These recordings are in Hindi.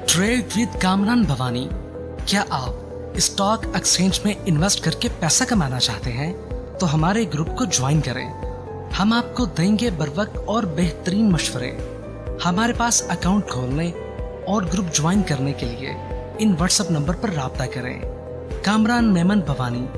Trade with Kamran Bhavani. क्या आप स्टॉक एक्सचेंज में इन्वेस्ट करके पैसा कमाना चाहते हैं तो हमारे ग्रुप को ज्वाइन करें। हम आपको देंगे बर वक्त और बेहतरीन मशवरे। हमारे पास अकाउंट खोलने और ग्रुप ज्वाइन करने के लिए इन व्हाट्सएप नंबर पर राब्ता करें। कामरान मेमन भवानी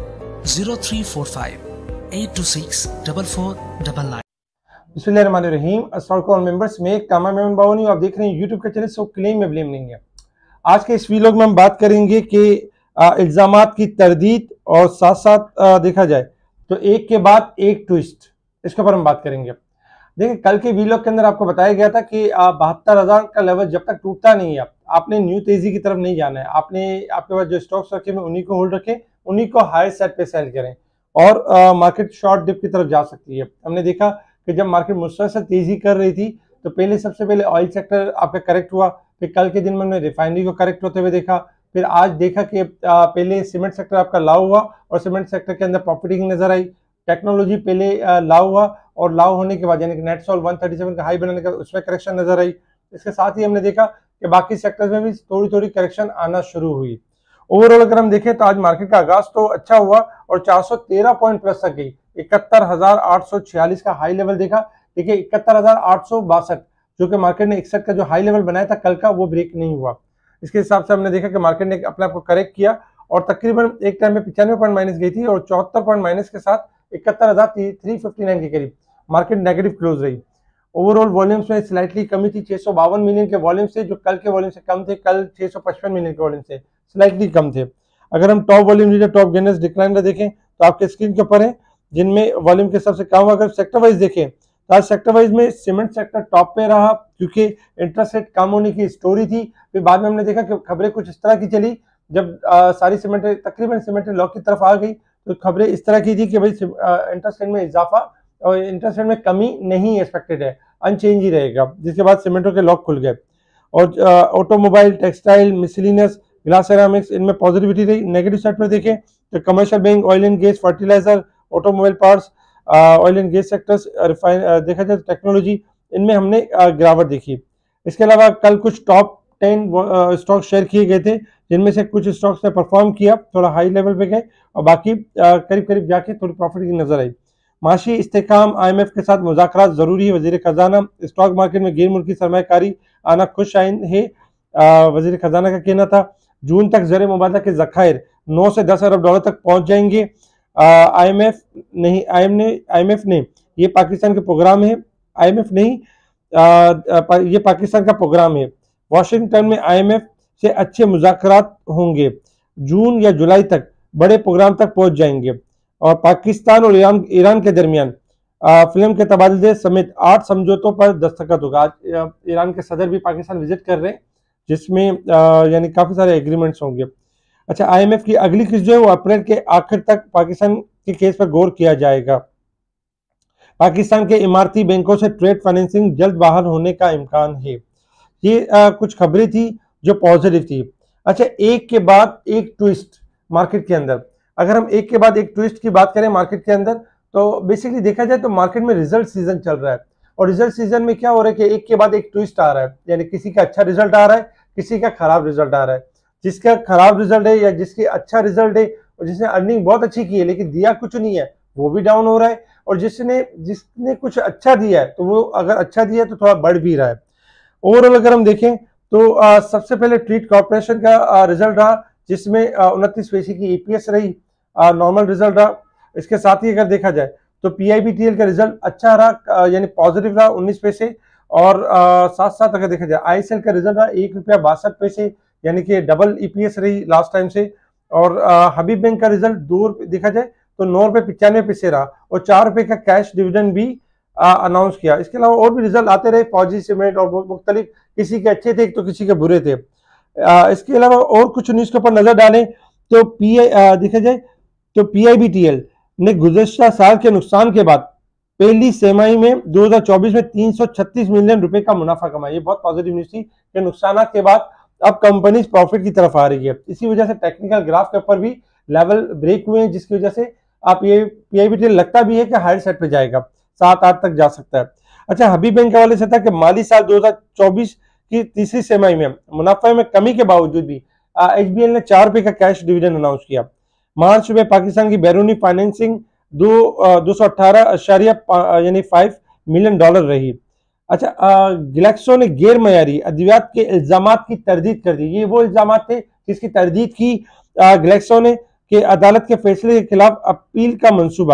0345 826 4499। बिस्मिल्लाहिर्रहमानिर्रहीम। अस्सलाम वालेकुम मेंबर्स, में कामरान मेमन भवानी, आप देख रहे हैं यूट्यूब का चैनल। सो क्लेम में ब्लेम नहीं है। आज के इस वीलॉग में हम बात करेंगे कि इल्जामात की तरदीद और साथ साथ देखा जाए तो एक के बाद एक ट्विस्ट, इसके ऊपर हम बात करेंगे। देखिए, कल के वीलॉग के अंदर आपको बताया गया था कि 72,000 का लेवल जब तक टूटता नहीं है आपने न्यू तेजी की तरफ नहीं जाना है। आपके पास जो स्टॉक्स रखे हैं उन्हीं को होल्ड रखें, उन्हीं को हायर सेट पे सेल करें और मार्केट शॉर्ट डिप की तरफ जा सकती है। हमने देखा कि जब मार्केट मुसलसल तेजी कर रही थी तो सबसे पहले ऑयल सेक्टर आपका करेक्ट हुआ, फिर कल के दिन में हमने रिफाइनरी को करेक्ट होते हुए देखा, फिर आज देखा कि पहले सीमेंट सेक्टर आपका लाव हुआ और सीमेंट सेक्टर के अंदर प्रॉफिटिंग नजर आई। टेक्नोलॉजी पहले लाव हुआ और लाव होने के बाद यानी कि नेट सॉल 137 का हाई बनाने का उसमें करेक्शन नजर आई। इसके साथ ही हमने देखा कि बाकी सेक्टर्स में भी थोड़ी थोड़ी करेक्शन आना शुरू हुई। ओवरऑल अगर हम देखें तो आज मार्केट का आगाज तो अच्छा हुआ और 413 पॉइंट प्लस तक गई। 71,846 का हाई लेवल देखा। देखिए, 71,862 जो कि मार्केट ने 61 का जो हाई लेवल बनाया था कल का, वो ब्रेक नहीं हुआ। इसके हिसाब से हमने देखा कि मार्केट ने अपने आप को करेक्ट किया और तकरीबन एक टाइम में 95 पॉइंट माइनस गई थी और 74 पॉइंट माइनस के साथ 71,359 के करीब मार्केट नेगेटिव क्लोज रही। ओवरऑल वॉल्यूम्स में स्लाइटली कमी थी, 652 मिलियन के वॉल्यूम से, जो कल के वॉल्यूम से कम थे। कल 655 मिलियन के वॉल्यूम से स्लाइटली कम थे। अगर हम top volume top gainers decliner देखें तो आपके स्क्रीन के ऊपर है, जिनमें वॉल्यूम के सबसे कम। अगर सेक्टर वाइज देखें तो आज सेक्टर वाइज में सीमेंट सेक्टर टॉप पे रहा क्योंकि इंटरेस्ट रेट कम होने की स्टोरी थी। फिर बाद में हमने देखा कि खबरें कुछ इस तरह की चली, जब सारी तकरीबन सीमेंट लॉ की तरफ आ गई तो खबरें इस तरह की थी कि भाई इंटरेस्ट रेट में इजाफा और इंटरेस्ट रेट में कमी नहीं एक्सपेक्टेड है, अनचेंज ही रहेगा। जिसके बाद सीमेंटों के लॉक खुल गए और automobile, textile, miscellaneous, glass ceramics, इनमें पॉजिटिविटी रही। नेगेटिव साइड पर देखें तो commercial bank, oil and gas, fertiliser, automobile parts, oil and gas sectors, refine देखा जाए तो टेक्नोलॉजी, इनमें हमने गिरावट देखी। इसके अलावा कल कुछ टॉप 10 स्टॉक शेयर किए गए थे, जिनमें से कुछ स्टॉक्स ने परफॉर्म किया, थोड़ा हाई लेवल पे गए और बाकी करीब करीब जाके थोड़ी प्रॉफिट की नजर आई। माशी इस्तेकाम, IMF के साथ मुज़ाकरात जरूरी है। वजीर खजाना, स्टॉक मार्केट में गैर मुल्की सरमायाकारी आना खुश आइंद है, वजीर खजाना का कहना था। जून तक ज़र मुबादला के ज़खायर 9 से 10 अरब डॉलर तक पहुंच जाएंगे। IMF ने ये पाकिस्तान के प्रोग्राम है, IMF नहीं, ये पाकिस्तान का प्रोग्राम है। वाशिंगटन में IMF से अच्छे मुज़ाकरात होंगे, जून या जुलाई तक बड़े प्रोग्राम तक पहुंच जाएंगे। और पाकिस्तान और ईरान के दरमियान फिल्म के तबादले समेत 8 समझौतों पर दस्तखत होगा। आज ईरान के सदर भी पाकिस्तान विजिट कर रहे हैं, जिसमें यानी काफी सारे एग्रीमेंट्स होंगे। अच्छा, IMF की अगली किस्त जो है वो अप्रैल के आखिर तक पाकिस्तान के केस पर गौर किया जाएगा। पाकिस्तान के इमारती बैंकों से ट्रेड फाइनेंसिंग जल्द बहाल होने का इम्कान है। ये कुछ खबरें थी जो पॉजिटिव थी। अच्छा, एक के बाद एक ट्विस्ट मार्केट के अंदर। अगर हम एक के बाद एक ट्विस्ट की बात करें मार्केट के अंदर तो बेसिकली देखा जाए तो मार्केट में रिजल्ट सीजन चल रहा है और रिजल्ट सीजन में क्या हो रहा है कि एक के बाद एक ट्विस्ट आ रहा है, यानी किसी का अच्छा रिजल्ट आ रहा है, किसी का खराब रिजल्ट आ रहा है। जिसका खराब रिजल्ट है या जिसकी अच्छा रिजल्ट है और जिसने अर्निंग बहुत अच्छी की है लेकिन दिया कुछ नहीं है, वो भी डाउन हो रहा है। और जिसने कुछ अच्छा दिया है तो वो अगर अच्छा दिया है तो थोड़ा बढ़ भी रहा है। ओवरऑल अगर हम देखें तो सबसे पहले ट्रीट कॉर्पोरेशन का रिजल्ट रहा, जिसमें 29 पैसे की EPS रही, नॉर्मल रिजल्ट रहा। इसके साथ ही अगर देखा जाए तो PIBTL का रिजल्ट अच्छा रहा, यानी पॉजिटिव रहा, 19 पैसे। और साथ साथ अगर देखा जाए ISL का रिजल्ट रहा ₹1.62, यानी कि डबल EPS रही लास्ट टाइम से। और हबीब बैंक का रिजल्ट 2 देखा जाए तो ₹9.95 रहा और ₹4 का कैश डिविडेंड भी अनाउंस किया। इसके अलावा और भी रिजल्ट आते रहे, फौजी सीमेंट और मुख्तलिफ, किसी के अच्छे थे तो किसी के बुरे थे। इसके अलावा और कुछ न्यूज के ऊपर नजर डालें तो देखा जाए तो PIBTL ने गुज़श्ता साल के नुकसान के बाद पहली तिमाही में 2024 में 336 मिलियन रुपए का मुनाफा कमाया। ये बहुत पॉजिटिव न्यूज थी कि नुकसान के बाद अब कंपनी प्रॉफिट की तरफ आ रही है। इसी वजह से टेक्निकल ग्राफ के ऊपर भी लेवल ब्रेक हुए हैं, जिसकी वजह से आप ये PIBTL लगता भी है कि हायर साइड पे जाएगा, 7-8 तक जा सकता है। अच्छा, हबीब बैंक के हवाले से था कि माली साल 2024 की तीसरी तिमाही में मुनाफे में कमी के बावजूद भी HBL ने 4 रुपए का कैश डिविडेंड अनाउंस किया। मार्च में पाकिस्तान की बैरूनी फाइनेंसिंग 202.8 मिलियन डॉलर रही। अच्छा, ग्लैक्सो ने गैर मयारी अद्वियात के इल्जामात की तरदीद कर दी। ये वो इल्जामात थे जिसकी तरदीद की ग्लैक्सो ने कि अदालत के फैसले के खिलाफ अपील का मंसूबा,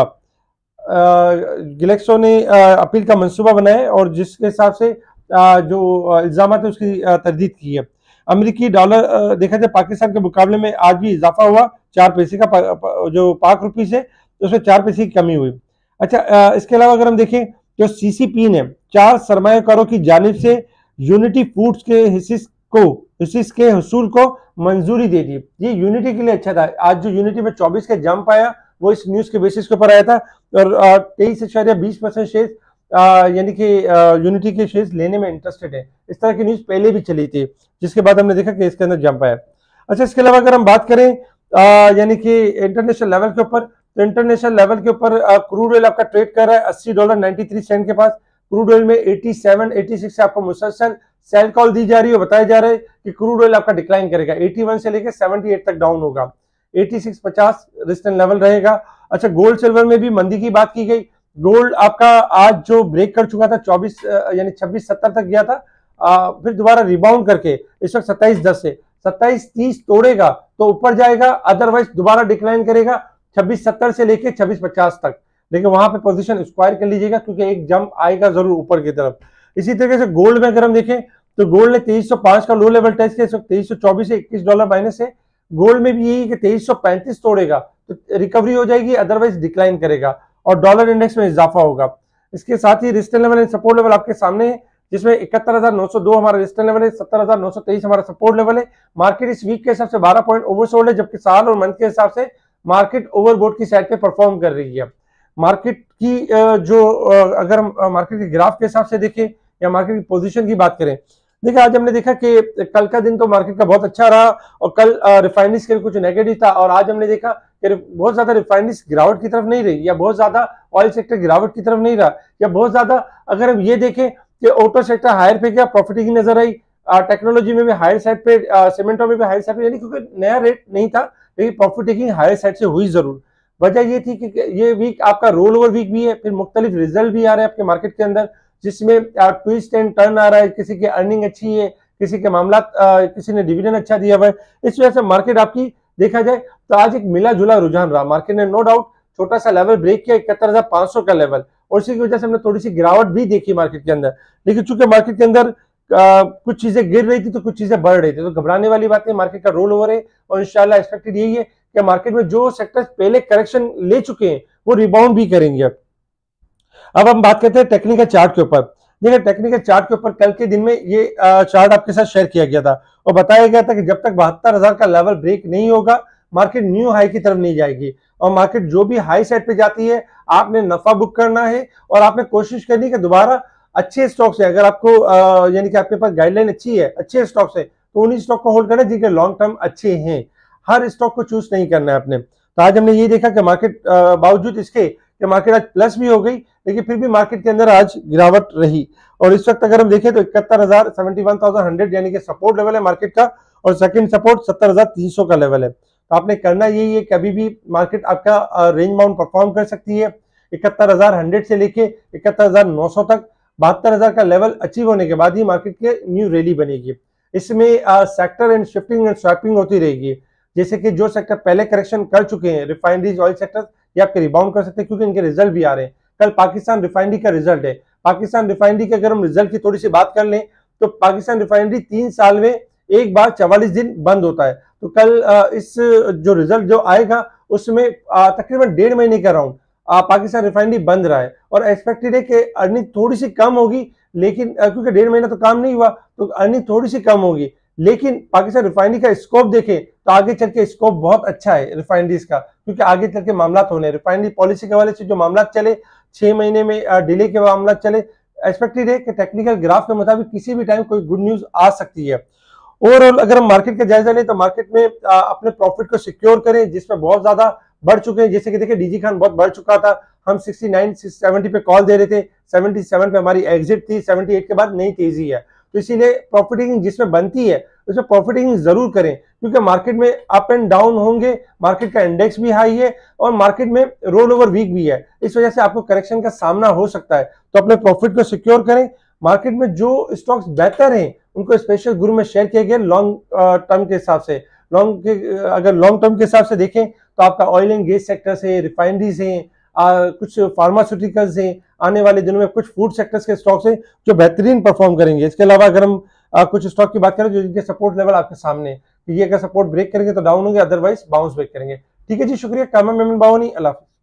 ग्लैक्सो ने अपील का मंसूबा बनाया और जिसके हिसाब से जो इल्जामात है उसकी तरदीद की है। अमेरिकी डॉलर देखा जाए पाकिस्तान के मुकाबले में आज भी इजाफा हुआ 4 पैसे का, जो पाक रुपी से उसमें 4 पैसे की कमी हुई। अच्छा, इसके अलावा अगर हम देखें तो CCP ने 4 सरमायाकारों की जानिब से यूनिटी फूड्स के हिस्से के हसूल को मंजूरी दे दी। ये यूनिटी के लिए अच्छा था। आज जो यूनिटी में 24 का जंप आया वो इस न्यूज के बेसिस के ऊपर आया था और 23.20% शेयर यानी कि यूनिटी के शेयर्स लेने में इंटरेस्टेड है। इस तरह की न्यूज पहले भी चली थी जिसके बाद हमने देखा कि इसके अंदर जंप आया। अच्छा, इसके अलावा अगर हम बात करें यानी कि इंटरनेशनल लेवल के ऊपर, तो इंटरनेशनल लेवल के ऊपर क्रूड ऑयल आपका ट्रेड कर रहा है $80.93 के पास। क्रूड ऑयल में 87-86 से आपको मुसलसल सेल कॉल दी जा रही है। बताया जा रहा है कि क्रूड ऑयल आपका डिक्लाइन करेगा, 81 से लेकर 78 तक डाउन होगा, 86.50 रेजिस्टेंस लेवल रहेगा। अच्छा, गोल्ड सिल्वर में भी मंदी की बात की गई। गोल्ड आपका आज जो ब्रेक कर चुका था 2670 तक गया था, फिर दोबारा रिबाउंड करके इस वक्त 2710 से 2730 तोड़ेगा तो ऊपर जाएगा, अदरवाइज दोबारा डिक्लाइन करेगा 2670 से लेके 2650 तक। लेकिन वहां पे पोजीशन स्क्वायर कर लीजिएगा क्योंकि एक जंप आएगा जरूर ऊपर की तरफ। इसी तरीके से गोल्ड में अगर हम देखें तो गोल्ड ने 2305 का लो लेवल टेस्ट किया, 2324 से $21 माइनस है। गोल्ड में भी यही कि 2335 तोड़ेगा तो रिकवरी हो जाएगी, अदरवाइज डिक्लाइन करेगा और डॉलर इंडेक्स में इजाफा होगा। इसके साथ ही resistance level and support level आपके सामने है, जिसमें 71,902 हमारा रेजिस्टेंस लेवल है, 70,923 हमारा सपोर्ट लेवल है। मार्केट इस वीक के हिसाब से 12 पॉइंट ओवरसोल्ड है, जबकि साल और मंथ के हिसाब से मार्केट ओवरबोट की साइड पे परफॉर्म कर रही है। मार्केट की जो अगर हम मार्केट के ग्राफ के हिसाब से देखें या मार्केट की पोजीशन की बात करें, देखिए आज हमने देखा कि कल का दिन तो मार्केट का बहुत अच्छा रहा और कल रिफाइनरीज के लिए कुछ नेगेटिव था और आज हमने देखा कि बहुत ज्यादा रिफाइनरीज गिरावट की तरफ नहीं रही या बहुत ज्यादा ऑयल सेक्टर गिरावट की तरफ नहीं रहा या बहुत ज्यादा अगर हम ये देखें कि ऑटो सेक्टर हायर पे गया, प्रॉफिटिंग की नजर आई, टेक्नोलॉजी में भी हायर साइड पे, सीमेंटो में भी हायर साइड पे, यानी क्योंकि नया रेट नहीं था लेकिन प्रॉफिट टेकिंग हायर साइड से हुई जरूर। वजह ये थी कि ये वीक आपका रोल ओवर वीक भी है, फिर मुख्तलिफ रिजल्ट भी आ रहे हैं आपके मार्केट के अंदर जिसमें ट्विस्ट एंड टर्न आ रहा है, किसी की अर्निंग अच्छी है, किसी के मामला किसी ने डिविडेंड अच्छा दिया हुआ है। इस वजह से मार्केट आपकी देखा जाए तो आज एक मिला जुला रुझान रहा। मार्केट ने नो डाउट छोटा सा लेवल ब्रेक किया 71,500 का लेवल और इसी की वजह से हमने थोड़ी सी गिरावट भी देखी मार्केट के अंदर। लेकिन चूंकि मार्केट के अंदर कुछ चीजें गिर रही थी तो कुछ चीजें बढ़ रही थी, तो घबराने वाली बात नहीं, मार्केट का रोल ओवर है और इंशाल्लाह एक्सपेक्टेड यही है कि मार्केट में जो सेक्टर्स पहले करेक्शन ले चुके हैं वो रिबाउंड भी करेंगे। अब हम बात करते हैं टेक्निकल चार्ट के ऊपर। देखिए टेक्निकल चार्ट के ऊपर कल के दिन में ये चार्ट आपके साथ शेयर किया गया था और बताया गया था कि जब तक 72,000 का लेवल ब्रेक नहीं होगा मार्केट न्यू हाई की तरफ नहीं जाएगी और मार्केट जो भी हाई साइड पे जाती है आपने नफा बुक करना है और आपने कोशिश करनी है कि दोबारा अच्छे स्टॉक से, अगर आपको यानी कि आपके पास गाइडलाइन अच्छी है, अच्छे स्टॉक से, तो उन्हीं स्टॉक को होल्ड करना जिनके लॉन्ग टर्म अच्छे हैं। हर स्टॉक को चूज नहीं करना है आपने। तो आज हमने ये देखा कि मार्केट बावजूद इसके कि मार्केट आज प्लस भी हो गई लेकिन फिर भी मार्केट के अंदर आज गिरावट रही और इस वक्त अगर हम देखें तो 71,100 यानी कि सपोर्ट लेवल है मार्केट का और सेकंड सपोर्ट 70,300 का लेवल है। तो आपने करना यही है कि अभी भी मार्केट आपका रेंज बाउंड परफॉर्म कर सकती है 71,100 से लेके 71,900 तक। 72,000 का लेवल अचीव होने के बाद ही मार्केट के न्यू रैली बनेगी। इसमें sector and shifting and swapping होती रहेगी, जैसे कि जो सेक्टर पहले करेक्शन कर चुके हैं रिफाइनरीज ऑयल सेक्टर ये आपके रिबाउंड कर सकते हैं क्योंकि इनके रिजल्ट भी आ रहे हैं। कल पाकिस्तान रिफाइनरी का रिजल्ट है। पाकिस्तान रिफाइनरी के अगर हम रिजल्ट की थोड़ी सी बात कर लें तो पाकिस्तान रिफाइनरी 3 साल में एक बार 44 दिन बंद होता है। तो कल इस जो रिजल्ट जो आएगा उसमें तकरीबन 1.5 महीने का राउंड पाकिस्तान रिफाइनरी बंद रहा है और एक्सपेक्टेड है कि अर्निंग थोड़ी सी कम होगी, लेकिन क्योंकि 1.5 महीना तो काम नहीं हुआ तो अर्निंग थोड़ी सी कम होगी। लेकिन पाकिस्तान रिफाइनरी का स्कोप देखें तो आगे चल के स्कोप बहुत अच्छा है रिफाइनरीज का, क्योंकि आगे चल के मामला होने रिफाइनरी पॉलिसी के हवाले से जो मामला चले 6 महीने में डिले के मामला चले, एक्सपेक्टेड है कि टेक्निकल ग्राफ के मुताबिक किसी भी टाइम कोई गुड न्यूज आ सकती है। ओवरऑल अगर हम मार्केट का जायजा लें तो मार्केट में अपने प्रॉफिट को सिक्योर करें जिसमें बहुत ज्यादा बढ़ चुके हैं। जैसे कि देखिए डीजी खान बहुत बढ़ चुका था, हम 69 70 पे कॉल दे रहे थे, 77 पे हमारी एग्जिट थी, 78 के बाद नई तेजी है। तो इसीलिए प्रॉफिट टेकिंग जिसमें बनती है उसमें प्रॉफिट टेकिंग जरूर करें, क्योंकि मार्केट में अप एंड डाउन होंगे, मार्केट का इंडेक्स भी हाई है और मार्केट में रोल ओवर वीक भी है, इस वजह से आपको करेक्शन का सामना हो सकता है। तो अपने प्रॉफिट को सिक्योर करें। मार्केट में जो स्टॉक्स बेहतर हैं उनको स्पेशल ग्रुप में शेयर किया गया लॉन्ग टर्म के हिसाब से। अगर लॉन्ग टर्म के हिसाब से देखें तो आपका ऑयल एंड गैस सेक्टर से, रिफाइनरीज हैं, कुछ फार्मास्यूटिकल्स हैं, आने वाले दिनों में कुछ फूड सेक्टर्स के स्टॉक्स हैं जो बेहतरीन परफॉर्म करेंगे। इसके अलावा अगर हम कुछ स्टॉक की बात करें जो जिनके सपोर्ट लेवल आपके सामने है, ये अगर सपोर्ट ब्रेक करेंगे तो डाउन होंगे, अदरवाइज बाउंस बैक करेंगे। ठीक है जी, शुक्रिया। कामा मेमन बावनी, अल्लाह हाफिज़।